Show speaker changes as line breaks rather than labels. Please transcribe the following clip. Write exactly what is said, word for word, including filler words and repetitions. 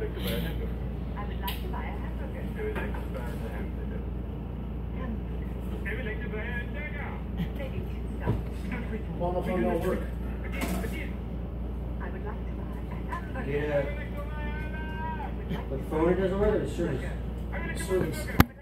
like to buy a hamburger.
I would like to buy a hamburger.
I would like to buy a hamburger.
Hamburger.
I would like to buy a hamburger.
Maybe you can stop.
One of them don't work.
Again, again.
I would like to buy a hamburger.
Yeah.
I would like
But
to
the phone
buy
it doesn't work,
a
it's service.
I would like to buy a
Service.
hamburger.